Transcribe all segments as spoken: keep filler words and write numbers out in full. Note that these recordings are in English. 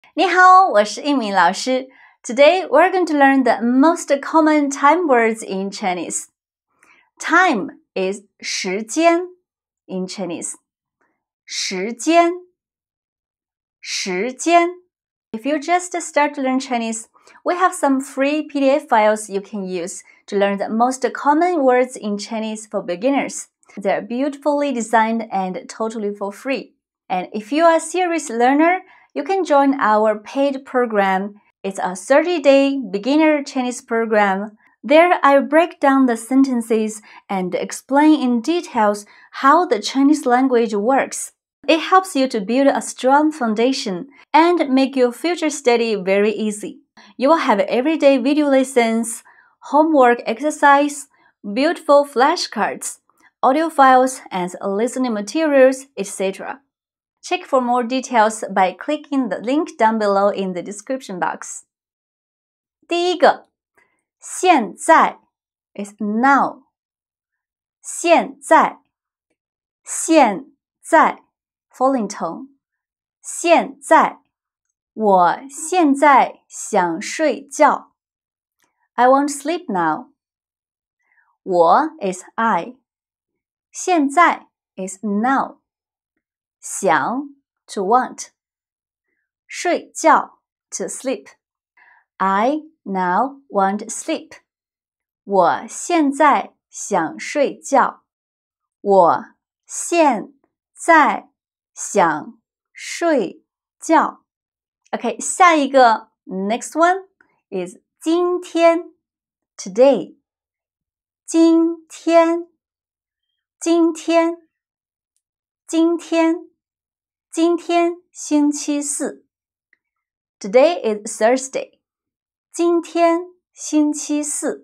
你好，我是一鸣老师。Today we're going to learn the most common time words in Chinese. Time is 时间 in Chinese. 时间时间 If you just start to learn Chinese, we have some free P D F files you can use to learn the most common words in Chinese for beginners. They're beautifully designed and totally for free. And if you are a serious learner, you can join our paid program. It's a thirty-day beginner Chinese program. There I break down the sentences and explain in details how the Chinese language works. It helps you to build a strong foundation and make your future study very easy. You will have everyday video lessons, homework exercise, beautiful flashcards, audio files, and listening materials, et cetera. Check for more details by clicking the link down below in the description box. 第一个，现在 is now. 现在，现在 falling tone. 现在，我现在想睡觉。I want to sleep now. 我 is I. 现在 is now. 想 to want. 睡觉 to sleep. I now want sleep. 我现在想睡觉。我现在想睡觉。Okay, 下一个 next one is 今天 today. 今天今天今天今天星期四 Today is Thursday. 今天星期四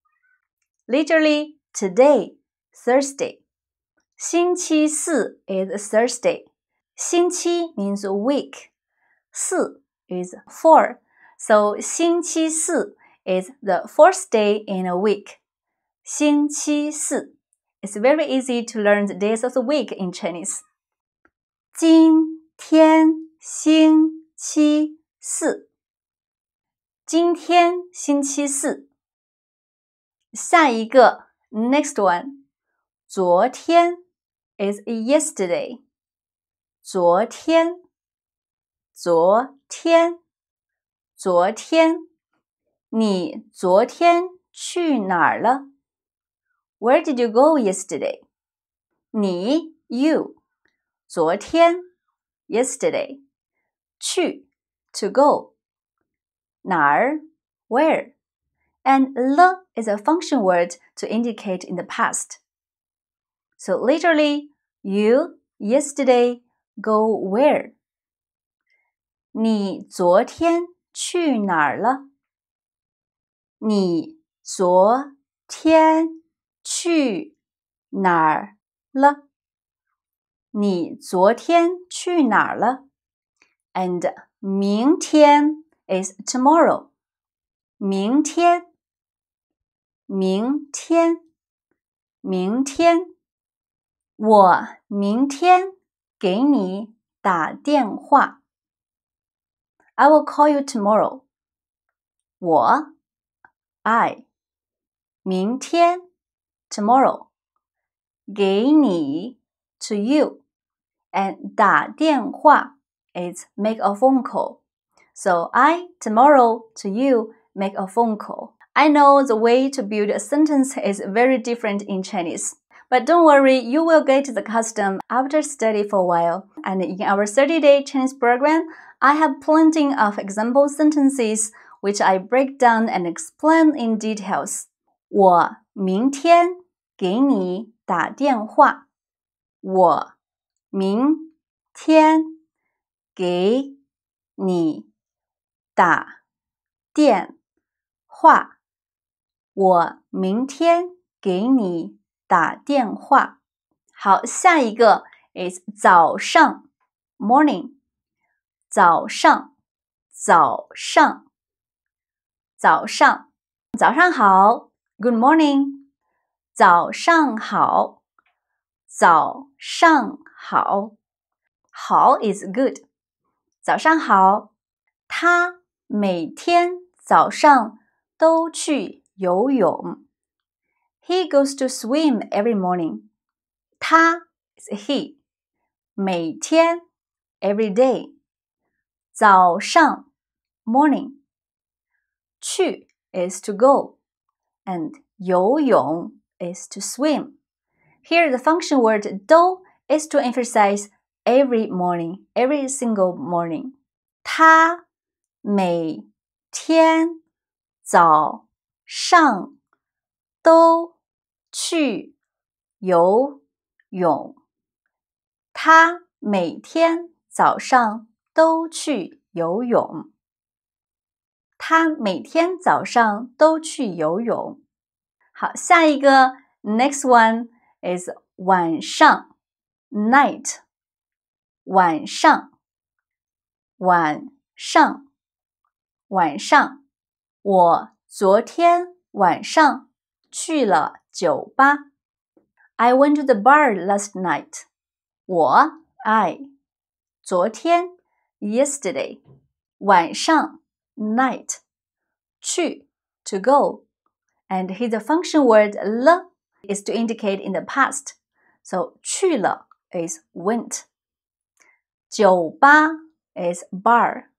Literally, today, Thursday. 星期四 is Thursday. 星期 means week. 四 is four. So 星期四 is the fourth day in a week. 星期四 It's very easy to learn the days of the week in Chinese. 今天星期四今天星期四下一个 next one 昨天 is yesterday 昨天昨天昨天你昨天去哪儿了 Where did you go yesterday? 你 you 昨天 yesterday 去 to go 哪儿 where and le is a function word to indicate in the past. So literally, you yesterday go where? 你昨天去哪儿了？你昨天去哪儿了？你昨天去哪儿了？ And 明天 is tomorrow. 明天明天明天我明天给你打电话 I will call you tomorrow. 我 I 明天 tomorrow 给你 to you and 打电话 is make a phone call. So I tomorrow to you make a phone call. I know the way to build a sentence is very different in Chinese. But don't worry, you will get the custom after study for a while. And in our thirty-day Chinese program, I have plenty of example sentences which I break down and explain in details. 我明天给你打电话。我明天给你打电话。我明天给你打电话。好，下一个 is 早上 morning 早上早上早上早上好 good morning 早上好早上好好 is good 早上好他每天早上都去游泳。He goes to swim every morning. 他 is he. 每天 every day. 早上 morning. 去 is to go. And 游泳 is to swim. Here the function word 都 is to emphasize every morning, every single morning. 他每天早上都去游泳。他每天早上都去游泳。他每天早上都去游泳。好，下一个 next one is 晚上 night 晚上晚上晚上我昨天晚上去了酒吧。I went to the bar last night. 我 I 昨天 yesterday 晚上 night 去 to go and here the function word 了 is to indicate in the past. So 去了 is went. 酒吧 is bar.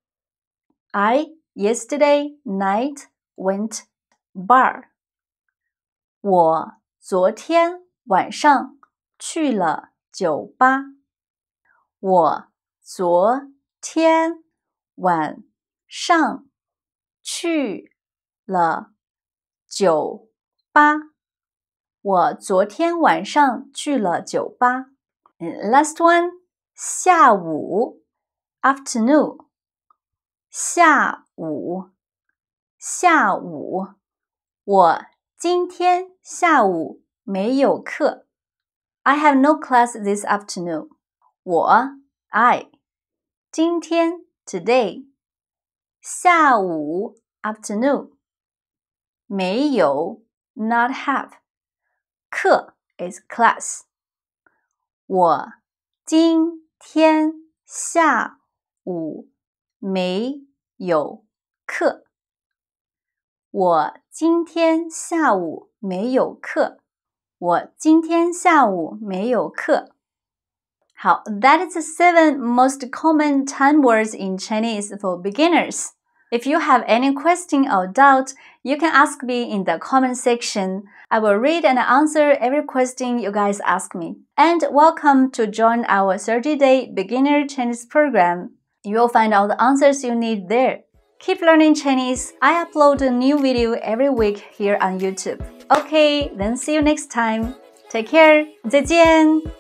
I yesterday night went bar. 我昨天晚上去了酒吧。我昨天晚上去了酒吧。我昨天晚上去了酒吧。And last one, 下午 afternoon. 下午下午我今天下午没有课。I have no class this afternoon. 我 I 今天 today 下午 afternoon 没有 not have 课 is class 我今天下午没有课我今天下午没有课我今天下午没有课好 that is the seven most common time words in Chinese for beginners. If you have any question or doubt, you can ask me in the comment section. I will read and answer every question you guys ask me. And welcome to join our thirty-day beginner Chinese program. You will find all the answers you need there. Keep learning Chinese. I upload a new video every week here on YouTube. Okay, then see you next time. Take care. 再见。